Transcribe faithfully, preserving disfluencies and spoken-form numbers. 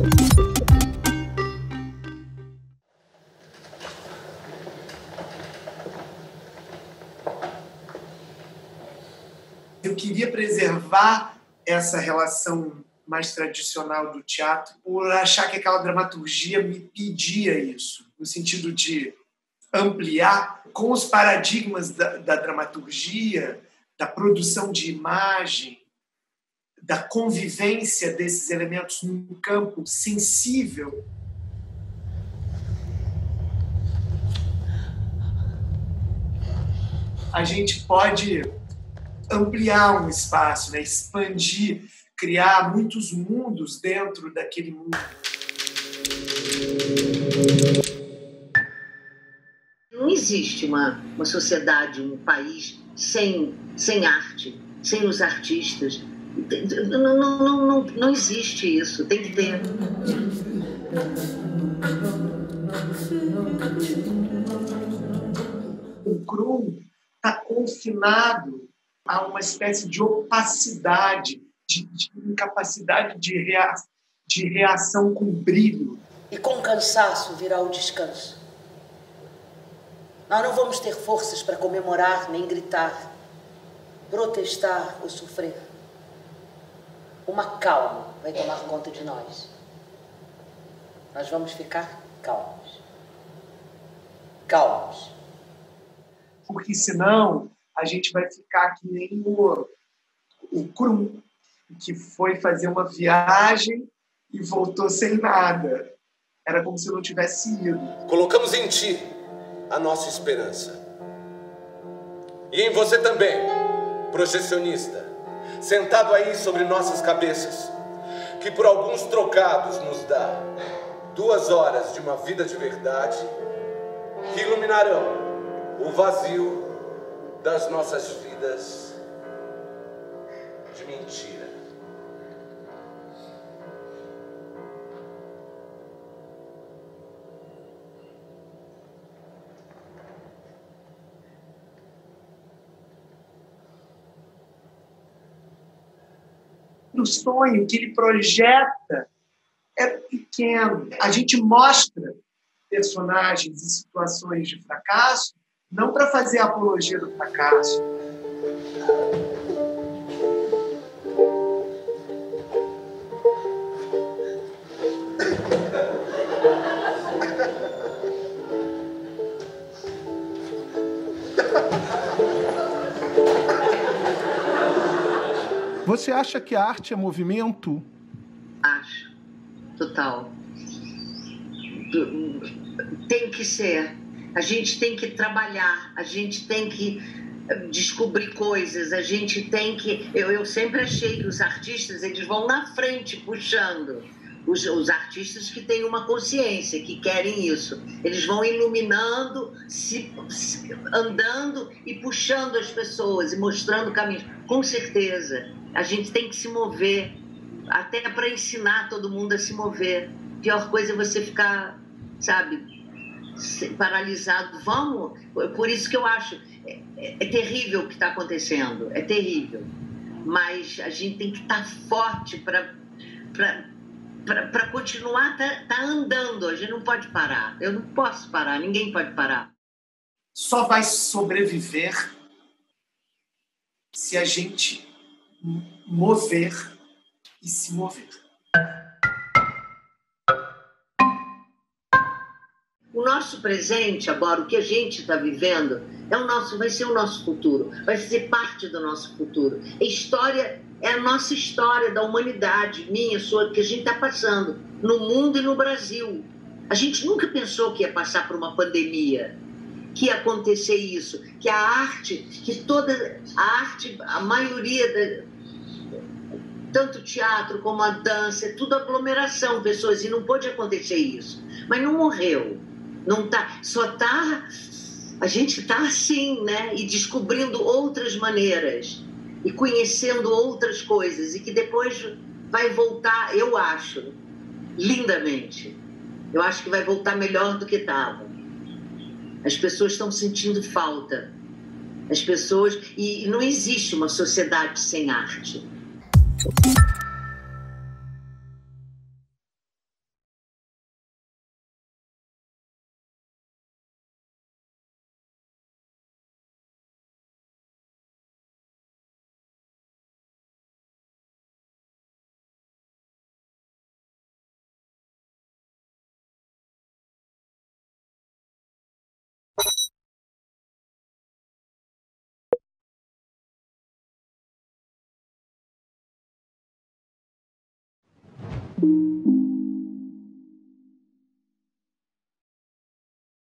Eu queria preservar essa relação mais tradicional do teatro por achar que aquela dramaturgia me pedia isso, no sentido de ampliar com os paradigmas da, da dramaturgia, da produção de imagem, da convivência desses elementos num campo sensível. A gente pode ampliar um espaço, né? Expandir, criar muitos mundos dentro daquele mundo. Não existe uma, uma sociedade, um país sem, sem arte, sem os artistas. Não, não, não, não, não existe isso, tem que ter. O cru está confinado a uma espécie de opacidade, de, de incapacidade de, rea, de reação com brilho. E com cansaço virá o descanso. Nós não vamos ter forças para comemorar, nem gritar, protestar ou sofrer. Uma calma vai tomar conta de nós. Nós vamos ficar calmos. Calmos. Porque senão a gente vai ficar que nem o, o Krum, que foi fazer uma viagem e voltou sem nada. Era como se eu não tivesse ido. Colocamos em ti a nossa esperança. E em você também, projecionista, sentado aí sobre nossas cabeças, que por alguns trocados nos dá duas horas de uma vida de verdade, que iluminarão o vazio das nossas vidas de mentira. O sonho que ele projeta é pequeno. A gente mostra personagens e situações de fracasso não para fazer apologia do fracasso. Você acha que a arte é movimento? Acho. Total. Tem que ser. A gente tem que trabalhar, a gente tem que descobrir coisas, a gente tem que... Eu, eu sempre achei que os artistas, eles vão na frente, puxando. Os, os artistas que têm uma consciência, que querem isso. Eles vão iluminando, se, se, andando e puxando as pessoas e mostrando caminhos. Com certeza. A gente tem que se mover, até para ensinar todo mundo a se mover. A pior coisa é você ficar, sabe, paralisado. Vamos, por isso que eu acho, é, é, é terrível o que está acontecendo, é terrível. Mas a gente tem que estar forte para para continuar tá, tá andando. A gente não pode parar. Eu não posso parar, ninguém pode parar. Só vai sobreviver se a gente mover e se mover. O nosso presente agora, o que a gente está vivendo, é o nosso, vai ser o nosso futuro, vai ser parte do nosso futuro. A história é a nossa história da humanidade, minha, sua, que a gente está passando no mundo e no Brasil. A gente nunca pensou que ia passar por uma pandemia, que ia acontecer isso, que a arte, que toda a arte, a maioria da, tanto o teatro como a dança, é tudo aglomeração, pessoas, e não pôde acontecer isso. Mas não morreu, não tá, só tá, a gente tá assim, né? E descobrindo outras maneiras, e conhecendo outras coisas, e que depois vai voltar, eu acho, lindamente. Eu acho que vai voltar melhor do que estava. As pessoas estão sentindo falta. As pessoas... E não existe uma sociedade sem arte. Obrigado.